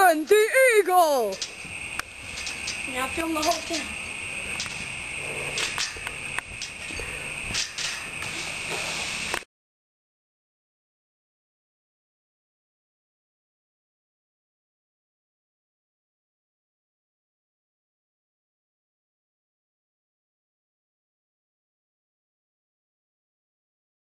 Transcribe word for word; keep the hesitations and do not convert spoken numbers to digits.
选第一个。 你要 film the whole thing.